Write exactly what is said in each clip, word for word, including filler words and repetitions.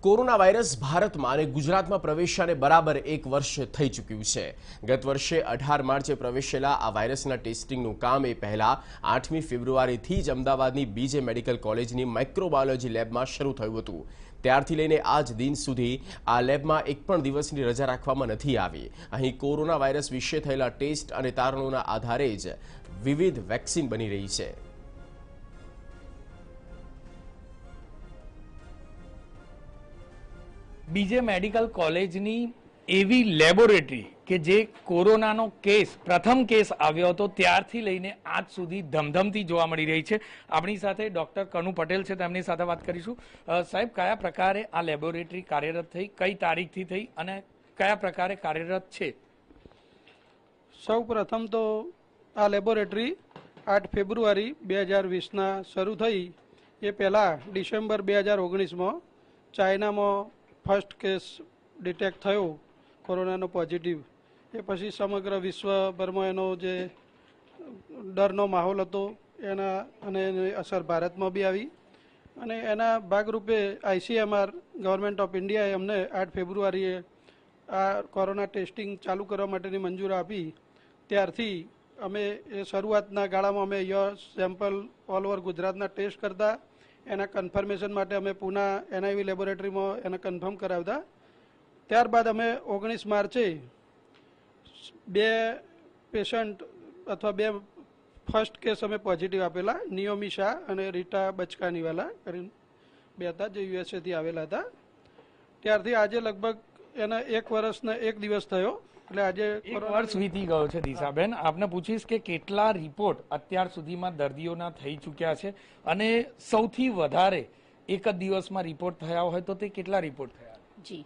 Corona virus ભારતમાં અને ગુજરાતમાં પ્રવેશ્યાને બરાબર એક વર્ષ થઈ ચૂક્યું છે। ગત વર્ષે અઢાર માર્ચે પ્રવેશેલા આ વાયરસના ટેસ્ટિંગનું કામ એ પહેલા આઠમી ફેબ્રુઆરીથી જ અમદાવાદની બીજે મેડિકલ કોલેજની માઇક્રોબાયોલોજી લેબમાં શરૂ થયું હતું। ત્યારથી લઈને આજ દિન સુધી આ લેબમાં એક પણ દિવસની રજા રાખવામાં નથી આવી। અહીં કોરોના વાયરસ વિશે થયેલા ટેસ્ટ અને તારણોના આધારે જ વિવિધ વેક્સિન બની રહી છે। બીજે મેડિકલ કોલેજની એવી લેબોરેટરી કે જે કોરોનાનો કેસ પ્રથમ કેસ આવ્યો હતો ત્યારથી લઈને આજ સુધી ધમધમતી જોવા મળી રહી છે। આપણી સાથે ડોક્ટર કનુ પટેલ છે, તેમની સાથે વાત કરીશું। સાહેબ, કયા પ્રકારે આ લેબોરેટરી કાર્યરત થઈ, કઈ તારીખથી થઈ અને કયા પ્રકારે કાર્યરત છે? સૌ પ્રથમ તો આ લેબોરેટરી આઠ ફેબ્રુઆરી બે હજાર વીસના શરૂ થઈ। એ પહેલાં ડિસેમ્બર બે હજાર ઓગણીસમાં ચાઇનામાં ફર્સ્ટ કેસ ડિટેક્ટ થયો કોરોનાનો પોઝિટિવ। એ પછી સમગ્ર વિશ્વભરમાં એનો જે ડરનો માહોલ હતો એના અને એની અસર ભારતમાં બી આવી અને એના ભાગરૂપે આઈસીએમઆર ગવર્મેન્ટ ઓફ ઇન્ડિયાએ અમને આઠ ફેબ્રુઆરીએ આ કોરોના ટેસ્ટિંગ ચાલુ કરવા માટેની મંજૂરી આપી। ત્યારથી અમે એ શરૂઆતના ગાળામાં અમે યર સેમ્પલ ઓલ ઓવર ગુજરાતના ટેસ્ટ કરતા, એના કન્ફર્મેશન માટે અમે પુના એનઆઈવી લેબોરેટરીમાં એને કન્ફર્મ કરાવતા। ત્યારબાદ અમે ઓગણીસ માર્ચે બે પેશન્ટ અથવા બે ફર્સ્ટ કેસ અમે પોઝિટિવ આપેલા, નિયોમી શાહ અને રીટા બચકાનીવાલા કરીને બે હતા જે યુએસએથી આવેલા હતા। ત્યારથી આજે લગભગ એના એક વર્ષને એક દિવસ થયો, એટલે આજે એક વર્ષ વીતી ગયો છે। દિશાબેન, આપને પૂછીશ કે કેટલા રિપોર્ટ અત્યાર સુધીમાં દર્દીઓના થઈ ચૂક્યા છે અને સૌથી વધારે એક જ દિવસમાં રિપોર્ટ થયા હોય તો તે કેટલા રિપોર્ટ થયા? જી,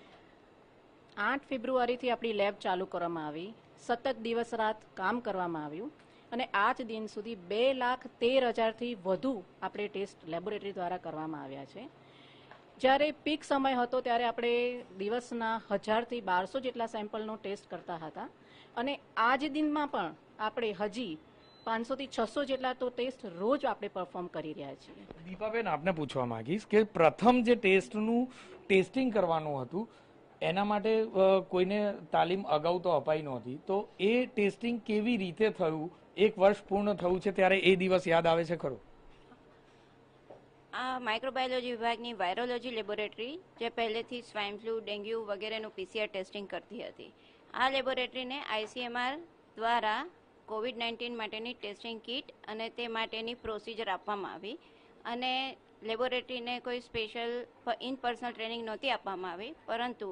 આઠ ફેબ્રુઆરીથી આપણી લેબ ચાલુ કરવામાં આવી, સતત દિવસ રાત કામ કરવામાં આવ્યું અને આજ દિન સુધી બે લાખ તેર હજારથી વધુ આપણે ટેસ્ટ લેબોરેટરી દ્વારા કરવામાં આવ્યા છે। જ્યારે પીક સમય હતો ત્યારે આપણે દિવસના હજારથી બારસો જેટલા સેમ્પલનો ટેસ્ટ કરતા હતા અને આજ દિનમાં પણ આપણે હજી પાંચસોથી છસો જેટલા તો ટેસ્ટ રોજ આપણે પરફોર્મ કરી રહ્યા છીએ। દીપાબેન, આપને પૂછવા માંગીશ કે પ્રથમ જે ટેસ્ટનું ટેસ્ટિંગ કરવાનું હતું એના માટે કોઈને તાલીમ અગાઉ તો અપાઈ નહોતી, તો એ ટેસ્ટિંગ કેવી રીતે થયું? એક વર્ષ પૂર્ણ થયું છે ત્યારે એ દિવસ યાદ આવે છે ખરો? આ માઇક્રોબાયોલોજી વિભાગની વાયરોલોજી લેબોરેટરી જે પહેલેથી સ્વાઇન ફ્લૂ, ડેન્ગ્યુ વગેરેનું પીસીઆર ટેસ્ટિંગ કરતી હતી, આ લેબોરેટરીને આઈસીએમઆર દ્વારા કોવિડ નાઇન્ટીન માટેની ટેસ્ટિંગ કીટ અને તે માટેની પ્રોસિજર આપવામાં આવી અને લેબોરેટરીને કોઈ સ્પેશિયલ ઇન પર્સનલ ટ્રેનિંગ નહોતી આપવામાં આવી, પરંતુ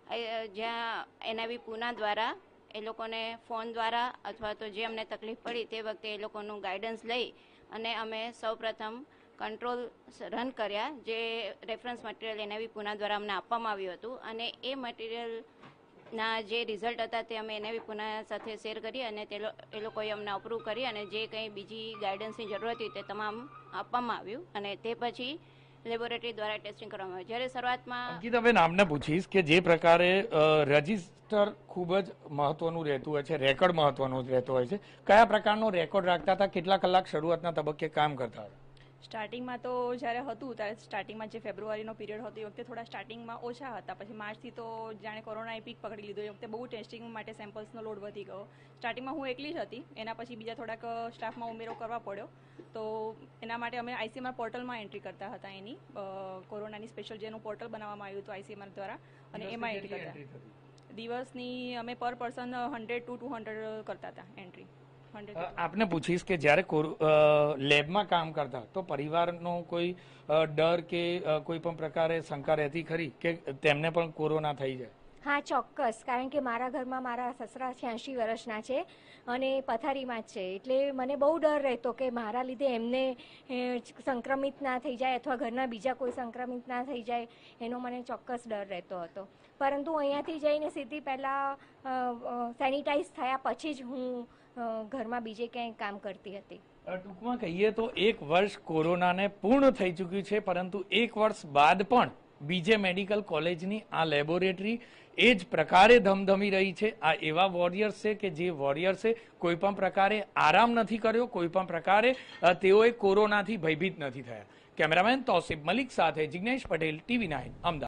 જ્યાં એનઆઈવી પુના દ્વારા એ લોકોને ફોન દ્વારા અથવા તો જે અમને તકલીફ પડી તે વખતે એ લોકોનું ગાઈડન્સ લઈ અને અમે સૌપ્રથમ કંટ્રોલ રન કર્યા, જે રેફરન્સ મટીરિયલ એનઆઈવી પુના દ્વારા અમને આપવામાં આવ્યું હતું અને એ મટીરિયલના જે રિઝલ્ટ હતા તે અમે એનઆઈવી પુના સાથે શેર કરી અને તે એ લોકોએ અમને અપ્રૂવ કરી અને જે કંઈ બીજી ગાઈડન્સની જરૂર હતી તે તમામ આપવામાં આવ્યું અને તે પછી લેબોરેટરી દ્વારા ટેસ્ટિંગ કરવામાં આવ્યું। જ્યારે શરૂઆતમાં અંકિતાબેન, આપને પૂછીશ કે જે પ્રકારે રજિસ્ટર ખૂબ જ મહત્વનું રહેતું હોય છે, રેકોર્ડ મહત્વનો રહેતો હોય છે, કયા પ્રકારનો રેકોર્ડ રાખતા હતા? કેટલા કલાક શરૂઆતના તબક્કે કામ કરતા હતા? સ્ટાર્ટિંગમાં તો જ્યારે હતું ત્યારે સ્ટાર્ટિંગમાં જે ફેબ્રુઆરીનો પીરિયડ હતો એ વખતે થોડા સ્ટાર્ટિંગમાં ઓછા હતા, પછી માર્ચથી તો જાણે કોરોનાએ પીક પકડી લીધો એ વખતે બહુ ટેસ્ટિંગ માટે સેમ્પલ્સનો લોડ વધી ગયો। સ્ટાર્ટિંગમાં હું એકલી જ હતી, એના પછી બીજા થોડાક સ્ટાફમાં ઉમેરો કરવા પડ્યો, તો એના માટે અમે આઈસીએમઆર પોર્ટલમાં એન્ટ્રી કરતા હતા, એની કોરોનાની સ્પેશિયલ જેનું પોર્ટલ બનાવવામાં આવ્યું હતું આઈસીએમઆર દ્વારા અને એમાં એન્ટ્રી કરતા। દિવસની અમે per person hundred to two hundred કરતા હતા એન્ટ્રી। આપને પૂછીશ કે જ્યારે લેબમાં કામ કરતા તો પરિવારનો કોઈ ડર કે કોઈ પણ પ્રકારે શંકા રહેતી ખરી કે તેમને પણ કોરોના થઈ જાય? હા, ચોક્કસ, કારણ કે મારા ઘરમાં મારા સસરા છ્યાસી વર્ષના છે અને પથારીમાં જ છે, એટલે મને બહુ ડર રહેતો કે મારા લીધે એમને સંક્રમિત ના થઈ જાય અથવા ઘરના બીજા કોઈ સંક્રમિત ના થઈ જાય, એનો મને ચોક્કસ ડર રહેતો હતો। પરંતુ અહીંયાથી જઈને સીધી પહેલાં સેનિટાઈઝ થયા પછી જ હું ઘરમાં બીજે ક્યાંય કામ કરતી હતી। ટૂંકમાં કહીએ તો એક વર્ષ કોરોનાને પૂર્ણ થઈ ચૂક્યું છે, પરંતુ એક વર્ષ બાદ પણ બીજે મેડિકલ કોલેજની આ લેબોરેટરી એ જ પ્રકારે ધમધમી રહી છે। આ એવા વોરિયર્સ છે કે જે વોરિયર્સે કોઈ પણ પ્રકારે આરામ નથી કર્યો, કોઈ પણ પ્રકારે તેઓએ કોરોનાથી ભયભીત નથી થયા। કેમેરામેન તૌસીફ મલિક સાથે જિગ્નેશ પટેલ, ટીવી નાઇન, અમદાવાદ।